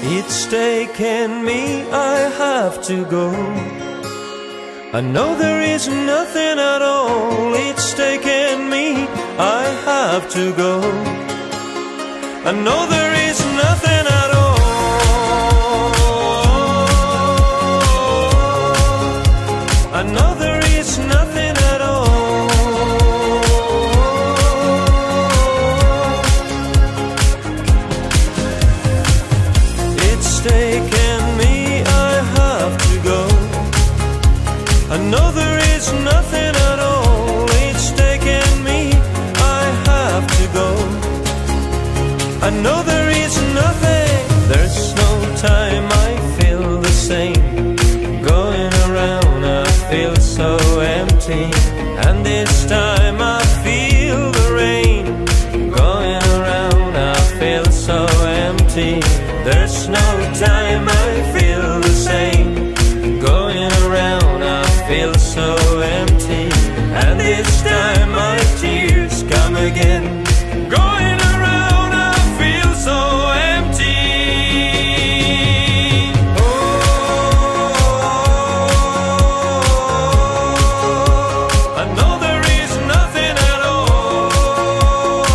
It's taken me, I have to go. I know there is nothing at all. It's taken me, I have to go. I know there is nothing at all. I know there is nothing at all. It's taken me, I have to go. I know there is nothing at all. It's taken me, I have to go. I know there is nothing. There's no time I feel the same. Going around I feel so empty. And this time I feel the rain. Going around I feel so empty. There's no time I feel the same. Going around I feel so empty. And this time my tears come again. Going around I feel so empty. Oh, I know there is nothing at all.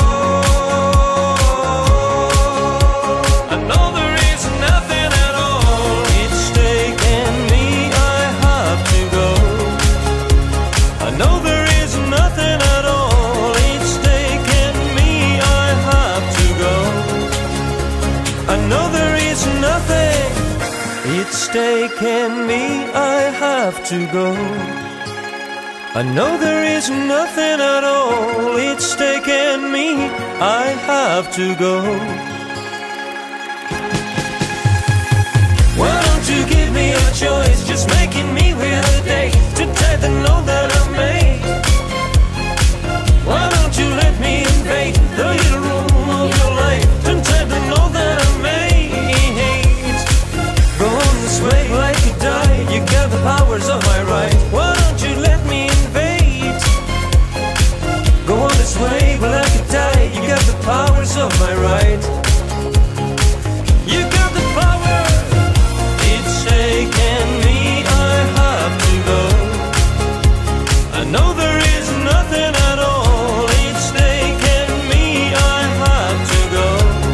I know there is nothing at all. It's taken me, I have to go. I know there is nothing at all. It's taken me, I have to go. I know there is nothing. It's taken me, I have to go. I know there is nothing at all. It's taken me, I have to go. Why don't you give me a choice, just making me wait a day to take the note that I made? Why don't you let me invade the little room of your life and take the note that I made? Go on this way like you die, you got the powers of my right. Why don't you let me invade? Go on this way like you die, you got the powers of my right. You got the power. It's taken me, I have to go. I know there is nothing at all. It's taken me, I have to go.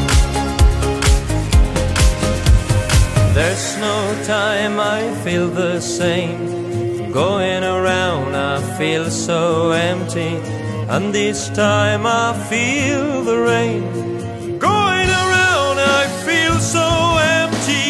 There's no time I feel the same. Going around I feel so empty. And this time I feel the rain. Going around I feel so empty.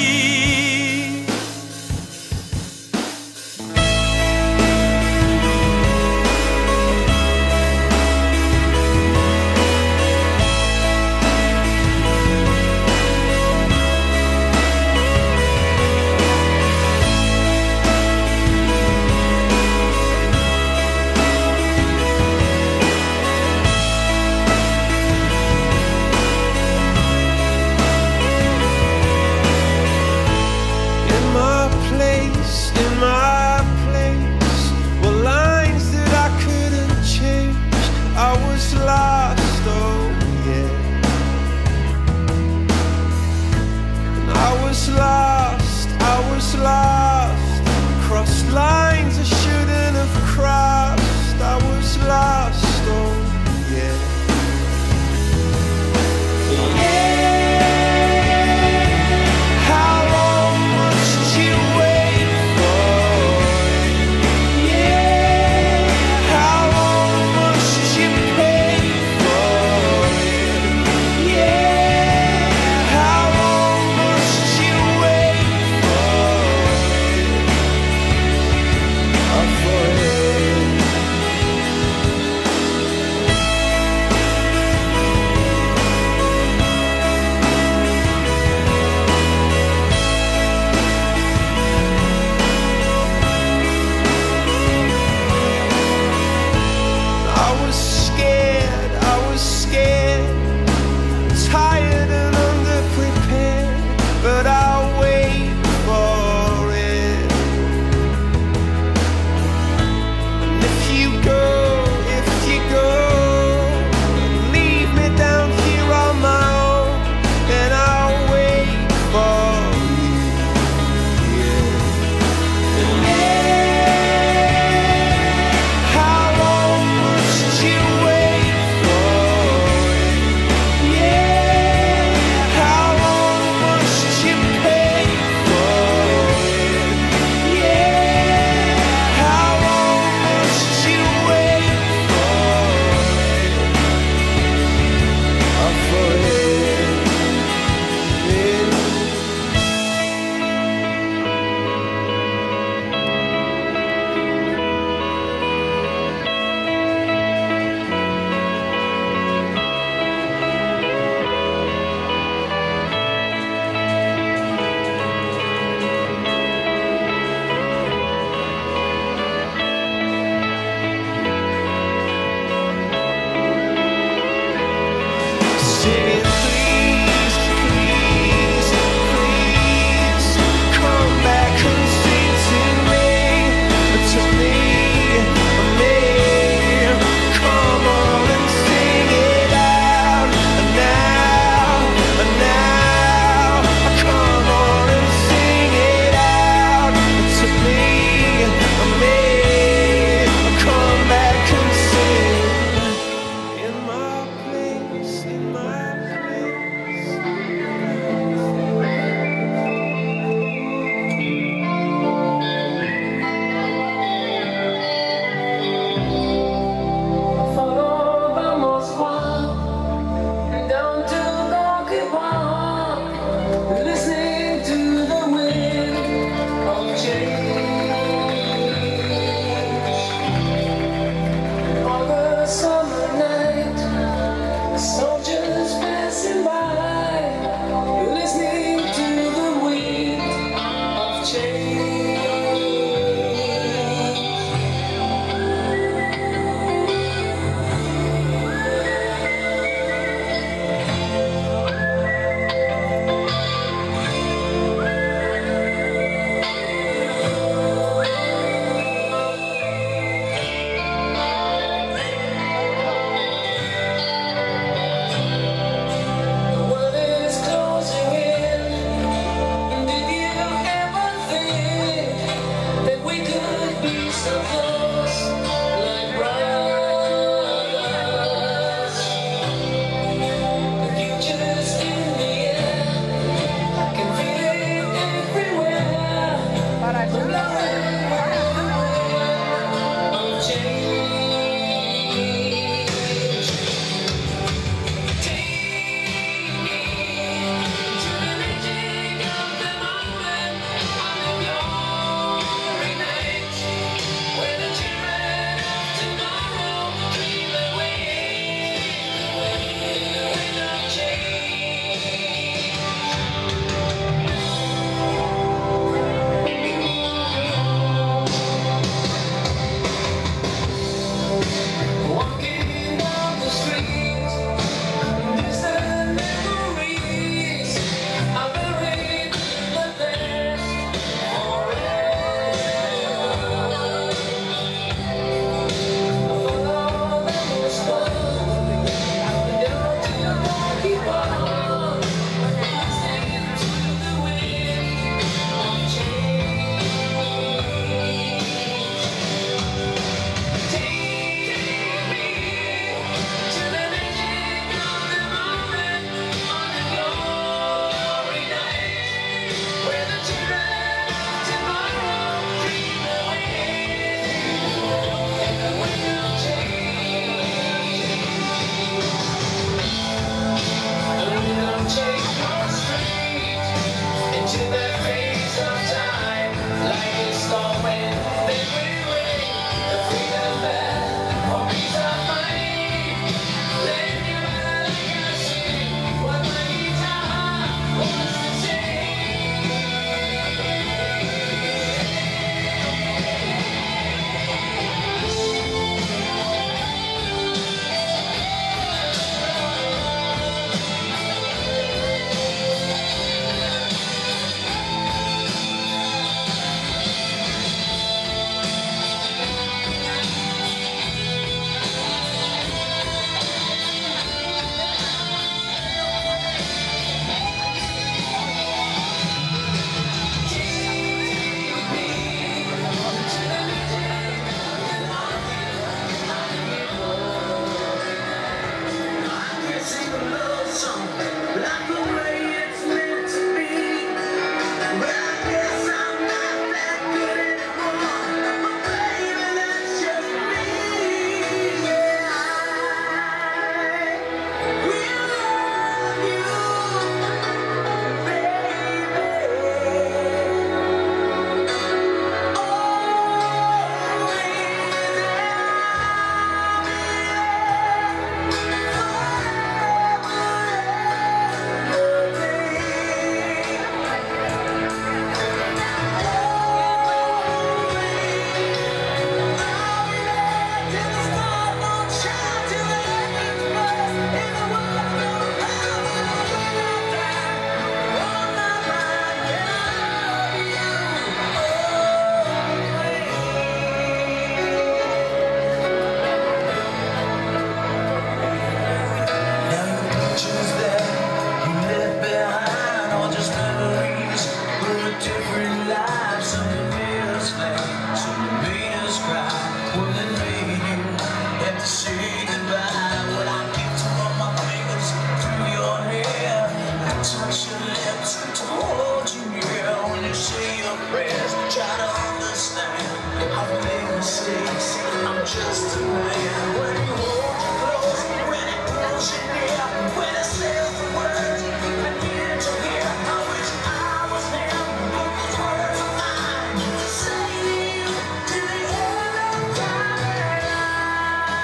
lips to hold you near when you say your prayers. Try to understand, I've made mistakes. I'm just a man. When you hold you close, when it pulls you near, when it says the words I needed to hear. I wish I was there, but these words are mine to say to you till the end of time.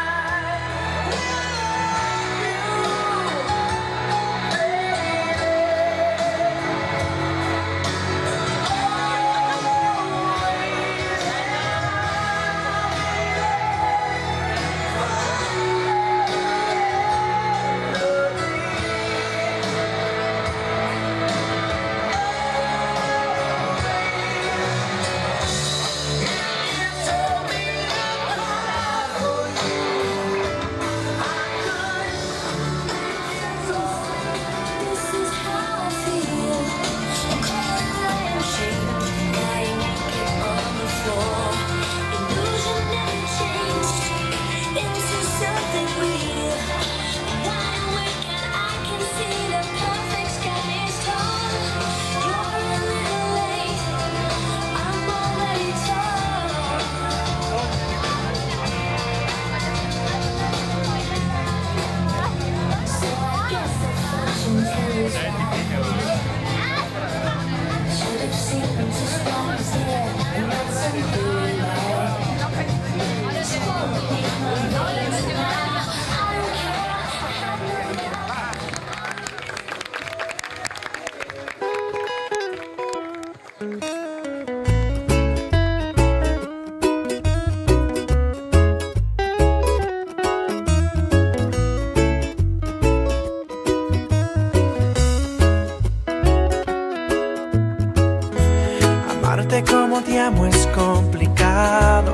Amarte como te amo es complicado.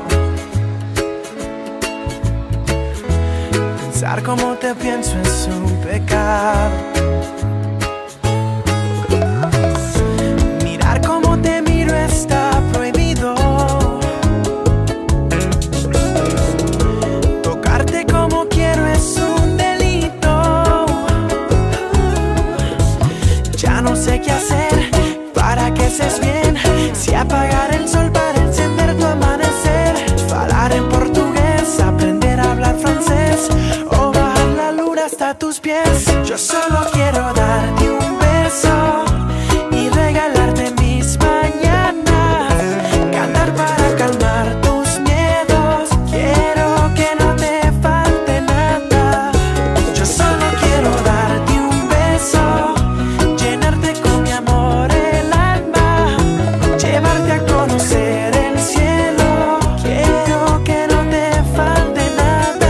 Pensar como te pienso es un pecado. Mirar como te miro está prohibido. Tocarte como quiero es un delito. Ya no sé qué hacer para que seas bien. Si apagar el sol para encender tu amanecer, falar en portugués, aprender a hablar francés, o bajar la luna hasta tus pies. Yo solo quiero darte un beso y regalarte mis mañanas, cantar para calmar tus miedos. Quiero que no te falte nada. Yo solo quiero darte un beso, llenarte con mi amor el alma, llevarte a conocer el cielo. Quiero que no te falte nada.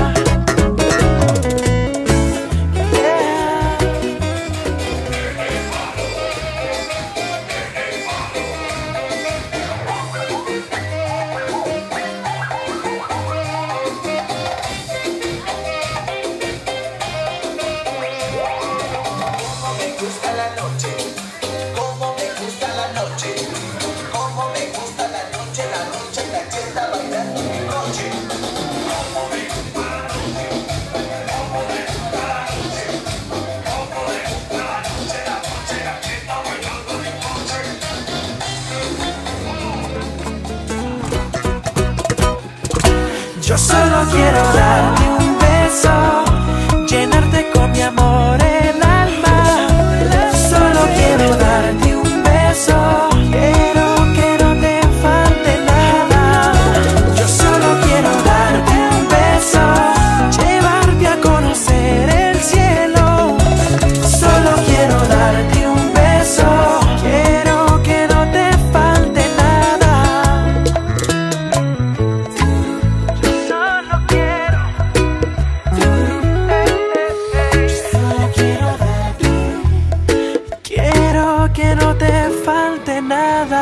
Cómo me gusta la noche, cómo me gusta la noche, cómo me gusta la noche la cheta bailando mi noche. Cómo me gusta la noche, cómo me gusta la noche, cómo me gusta la cheta bailando mi noche. Yo solo quiero darte un beso, llenarte con mi amor el alma. Solo quiero darte un beso, quiero que no te falte nada. Yo solo quiero darte un beso, llevarte a conocer el cielo. Solo quiero darte un beso, quiero que no te falte nada. Solo quiero, solo quiero darte, quiero que no te falte nada.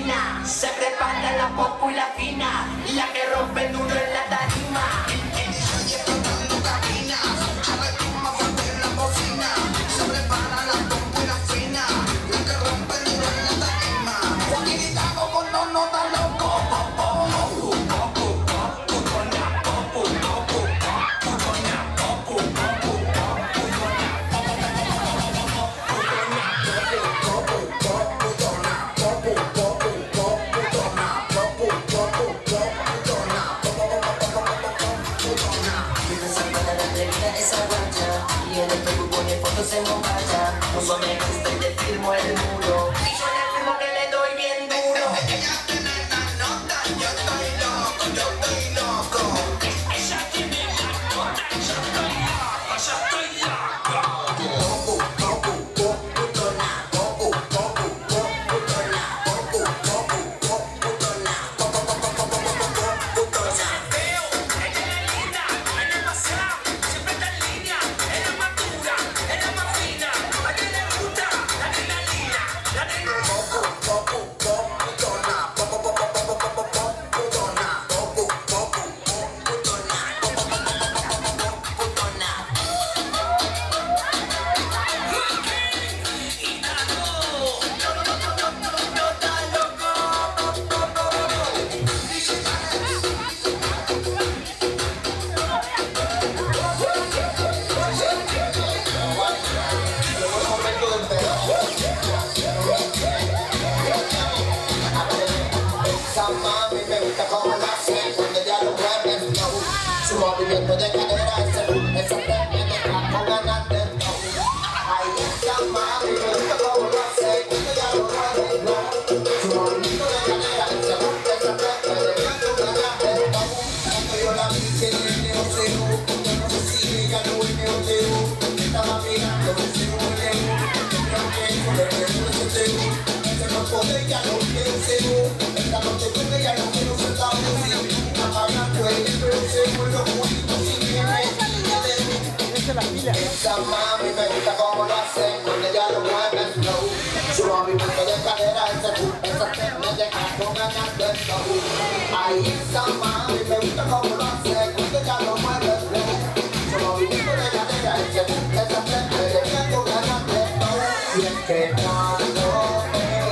adrenalina. Se prepara la popu y la fina, la que rompe el duro en la tarima. Se no vaya, no me gusta y le firmo el muro. Y yo le firmo que le doy bien duro. Ella tiene la nota, yo estoy loco, yo estoy loco. Ella tiene la nota, yo estoy loco, yo estoy loco. Popu, popu, putona, popu, popu, putona, popu, popu, putona, popu, putona. Veo, ella es linda, ella es pasada, siempre está en línea, ella es madura, ella es más fina. A quien le gusta la adrenalina, la adrenalina. Popu, popu, putona, popu, popu, popu, popu, putona, popu, popu, putona, popu, popu, putona. Esa mami me gusta como lo hace cuando ella lo mueve, no. Su movimiento de cadera, esa te me deja con ganas de no. Ay, esa mami me gusta como lo hace cuando ella lo mueve, no. Su movimiento de cadera, esa te me deja con ganas de no. Cuando yo la vi que tiene un cero, yo no sé si ella no es mi otero. Estaba mirando un cero, creo que con el cero es un cero. No puede, ya no quiero ser esta noche puede, ya no quiero ser tan así. Apaga puede, pero seguro los jueguitos si viene. Esa mami me gusta como lo hace cuando ella lo mueve slow. Su movimiento de cadera, esa te me deja con ganas de slow. Ay, esa mami me gusta como lo hace cuando ella lo mueve slow. Su movimiento de cadera, esa te me deja con ganas de slow. Y es que cuando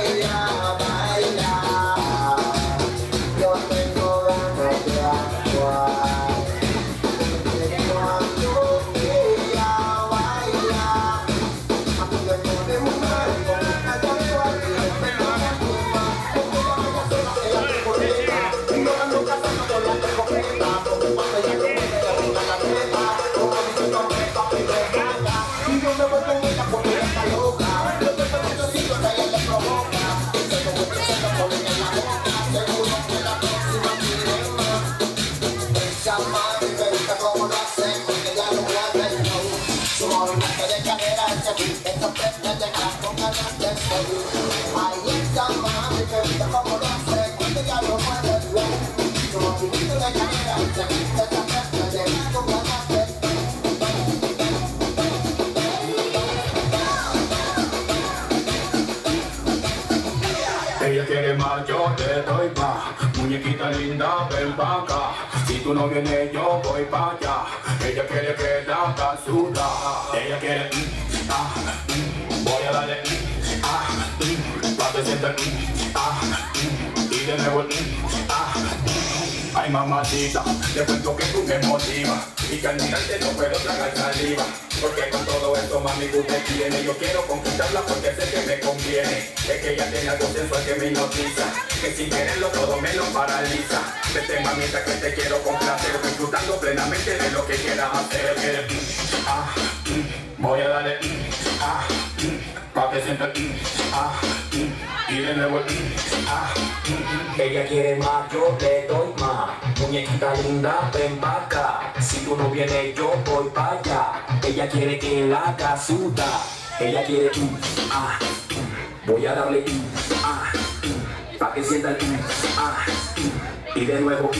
ella quiere más, yo te doy más. Muñequita linda, ven pa' acá. Si tú no vienes, yo voy pa' allá. Ella quiere que la haga sudar. Ella quiere, voy a darle, pa' que sienta, y de nuevo, ay mamacita, te cuento que tú me motivas y que al mirarte no puedo tragar saliva. Porque con todo esto mami tú te tienes. Yo quiero conquistarla porque sé que me conviene. Es que ella tiene algo sensual que me hipnotiza, que sin quererlo todo me lo paraliza. Vete mamita que te quiero complacer, disfrutando plenamente de lo que quieras hacer. Voy a darle, pa' que sienta, y de nuevo, Ella quiere más, yo le doy más. Muñequita linda, ven pa' acá. Si tú no vienes, yo voy pa' allá. Ella quiere que la haga sudar. Ella quiere voy a darle pa' que sienta el y de nuevo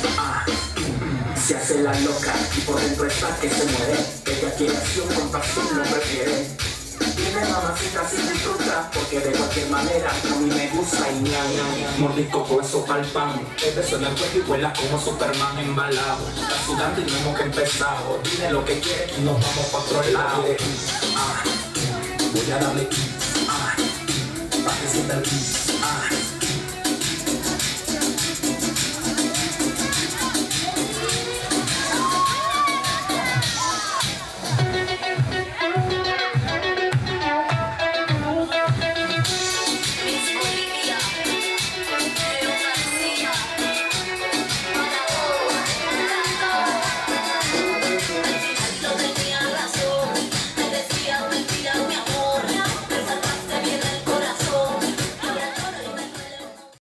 se hace la loca y por dentro está que se muere. Ella quiere acción con pasión, no prefiere. Dime mamacita si disfruta, porque de cualquier manera a mí me gusta y ña. Mordisco con eso pa'l pan, el beso en el cuello y vuela como Superman embalado. Está sudando y no hemos empezado, dime lo que quieres y nos vamos pa' otro lado. Voy a darle kiss, pa' que sienta el kiss,